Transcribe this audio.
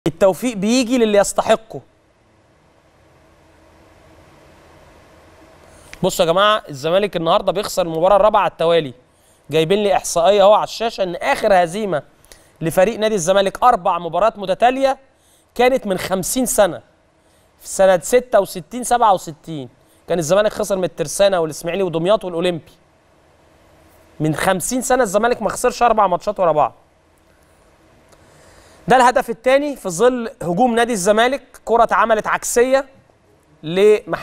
التوفيق بيجي للي يستحقه. بصوا يا جماعه، الزمالك النهارده بيخسر المباراه الرابعه على التوالي. جايبين لي احصائيه اهو على الشاشه ان اخر هزيمه لفريق نادي الزمالك 4 مباريات متتاليه كانت من 50 سنه، في سنه 66 67 كان الزمالك خسر من الترسانه والاسماعيلي ودمياط والاولمبي. من 50 سنه الزمالك ما خسرش 4 ماتشات ورا بعض. ده الهدف الثاني في ظل هجوم نادي الزمالك، كره اتعملت عكسيه لمحمد